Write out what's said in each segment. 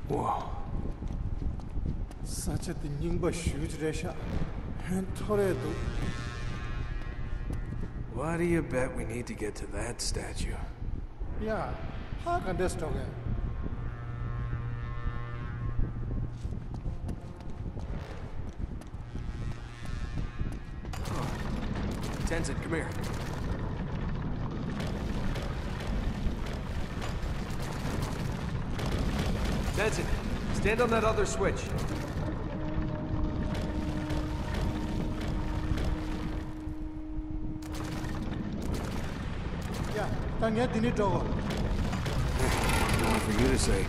Whoa. Such a thing but huge resha. And Toredo. Why do you bet we need to get to that statue? Yeah, how can this talk? Tenzin, come here. Tenzin, stand on that other switch. Yeah, Tanya didn't talk. Not for you to say.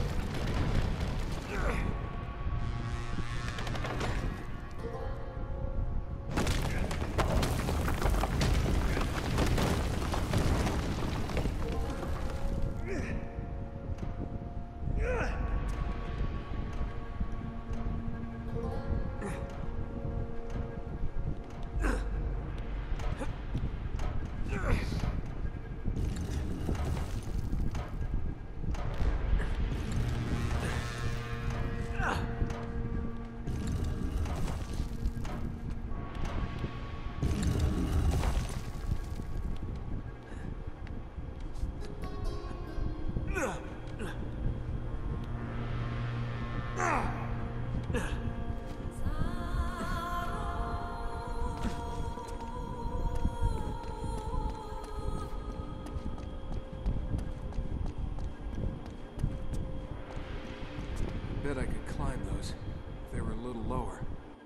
Bet I could climb those if they were a little lower.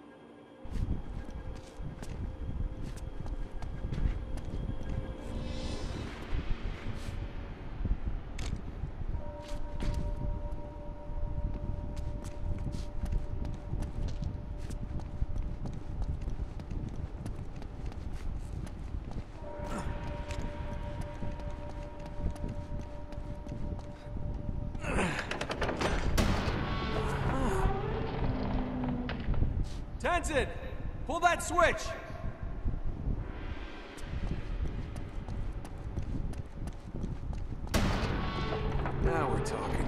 Tenzin! Pull that switch! Now we're talking.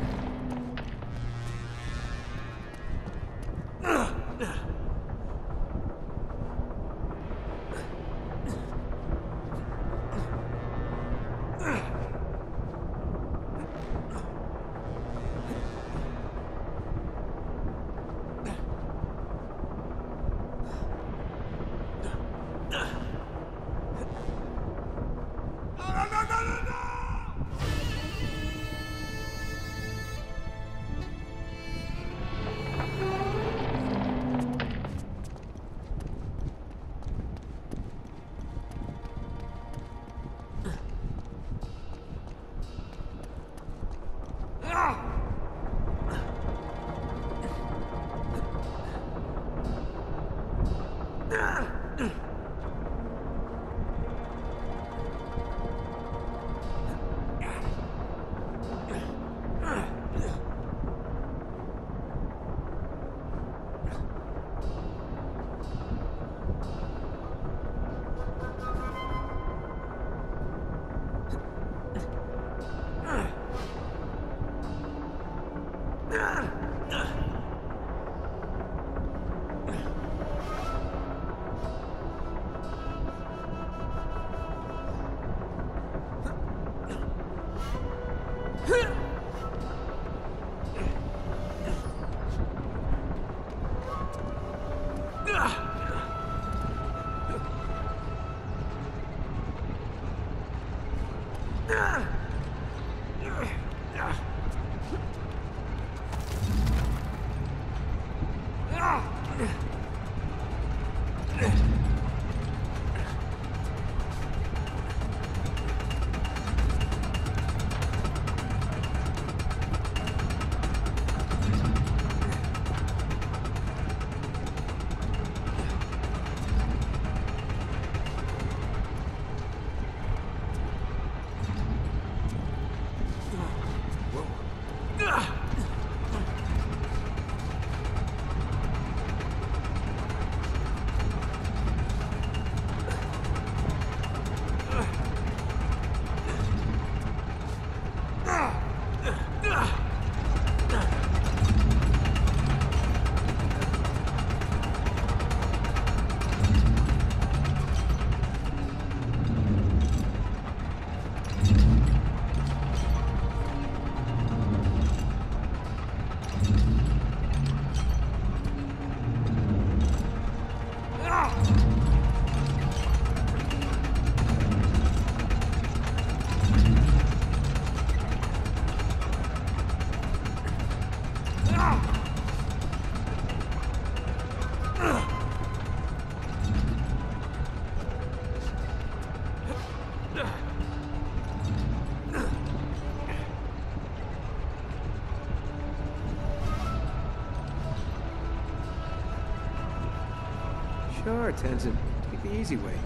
Sure, Tenzin. Take the easy way.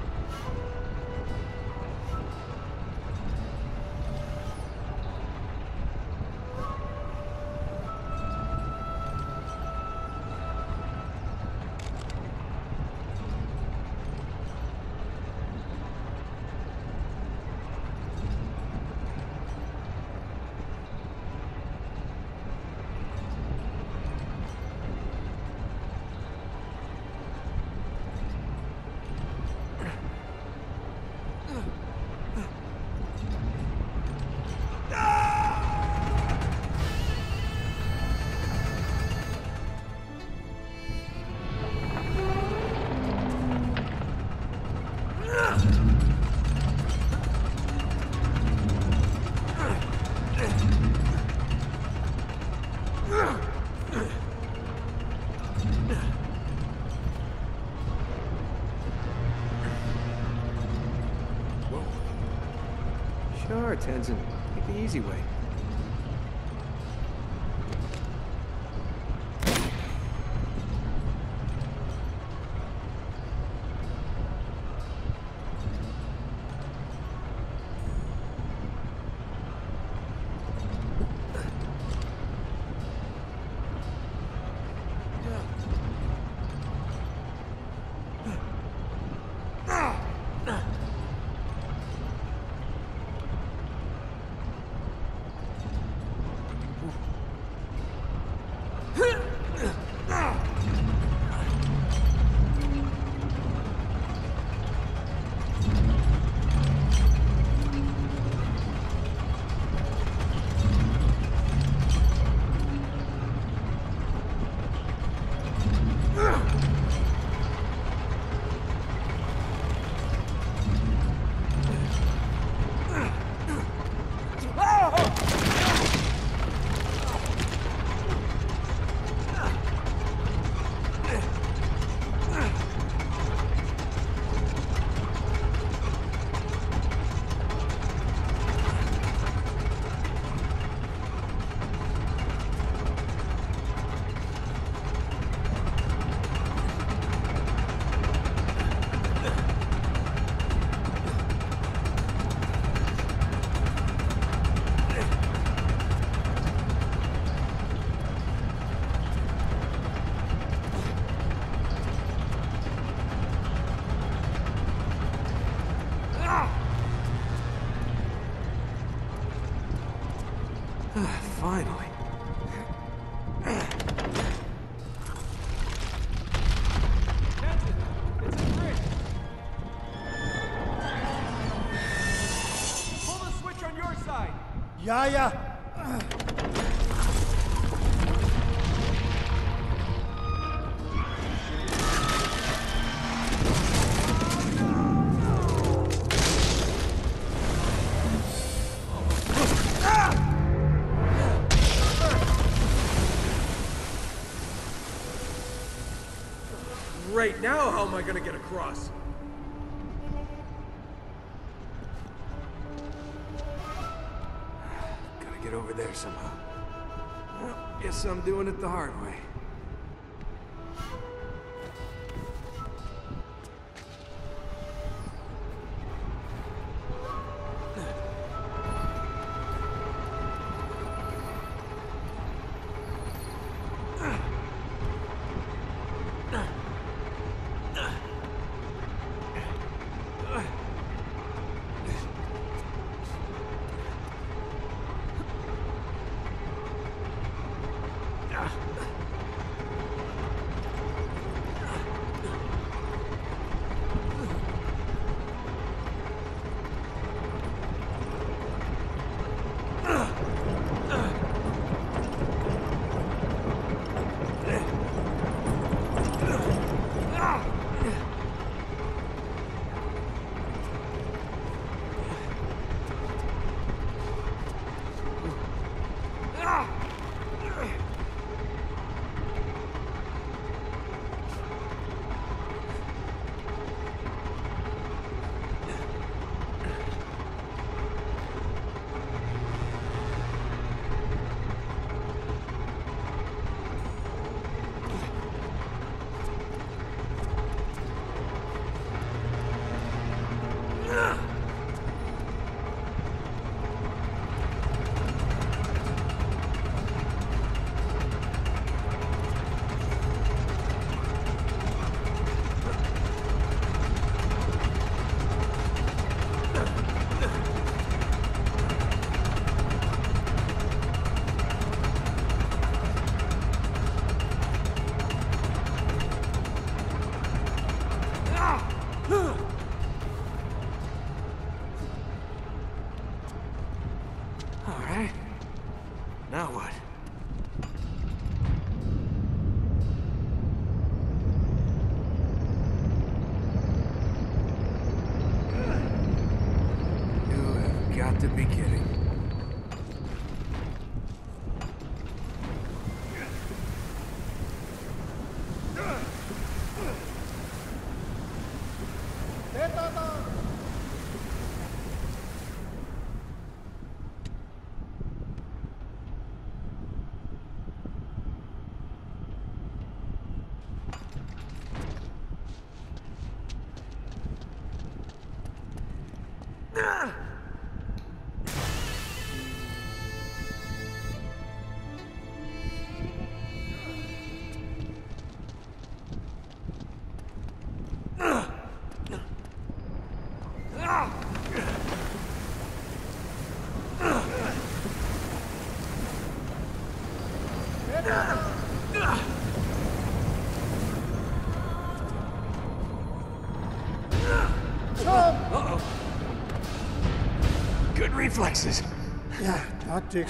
Sure, Tenzin. Take the easy way. Finally. Tenzin, it's a trick. Pull the switch on your side. Yeah, yeah. Right now, how am I gonna get across? Gotta get over there somehow. Well, guess I'm doing it the hard way. to be kidding. Good reflexes. Yeah, tactics.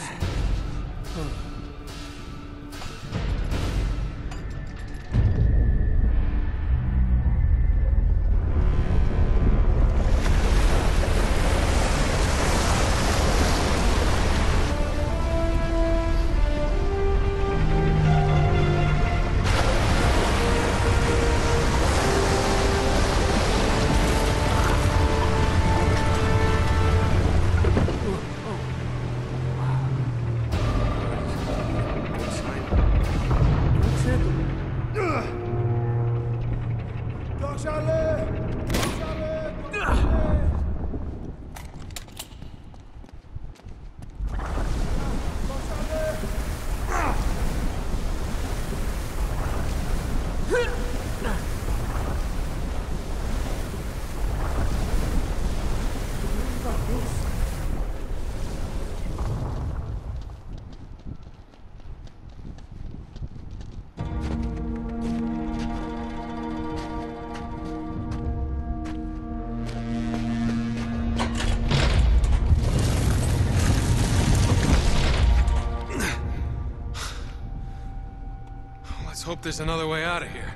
Let's hope there's another way out of here.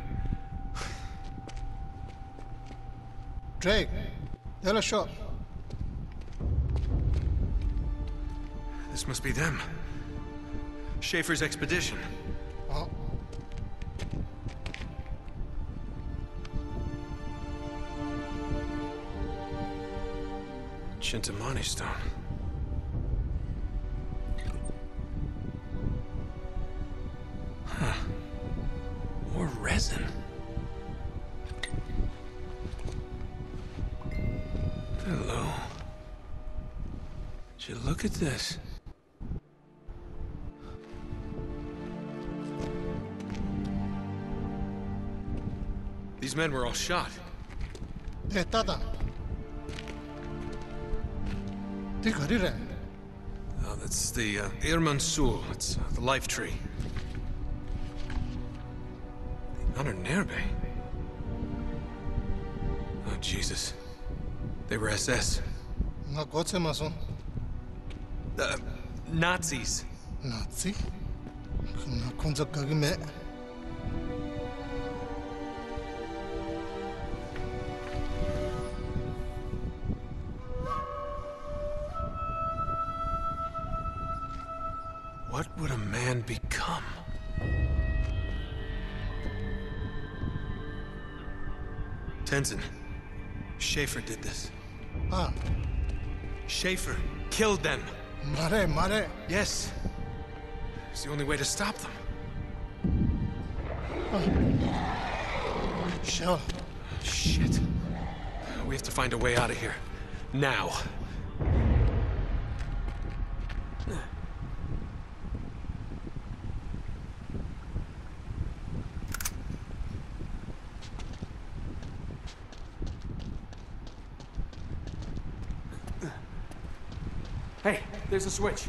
Drake, they're a shot. This must be them. Schaefer's expedition. Oh, Chintamani stone. Huh. More resin. Hello. Would you look at this? These men were all shot. hey, Tata. Tigari. Oh, that's the Irmansul. It's the life tree. The Anerbe. Oh, Jesus. They were SS. Na kotse mason. Nazis. Nazi. Na konza kagime. What would a man become? Tenzin, Schaefer did this. Ah, Schaefer killed them. mare. Yes. It's the only way to stop them. Shell. Shit. We have to find a way out of here. Now. Hey, there's a switch.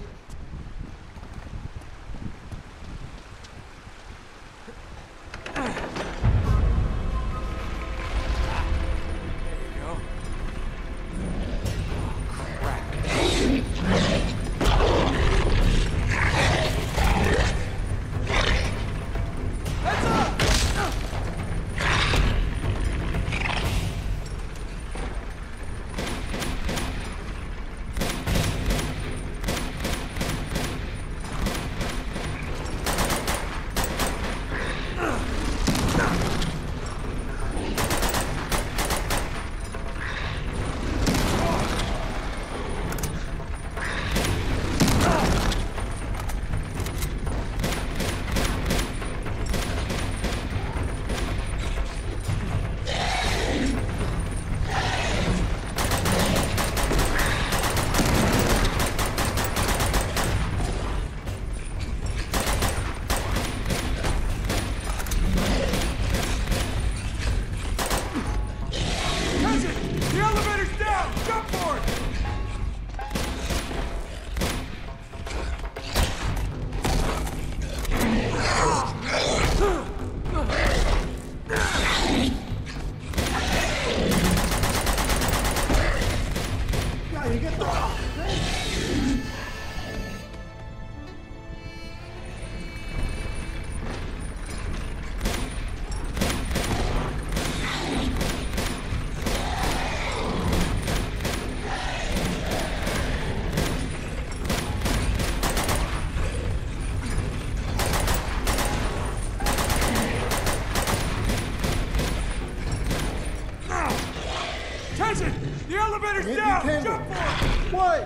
Get down! the Jump candle. for it! What?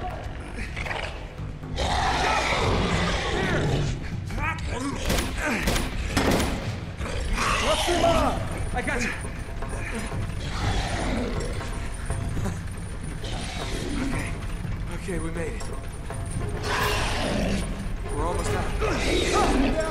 What's the matter? I got you. Okay, we made it. We're almost out.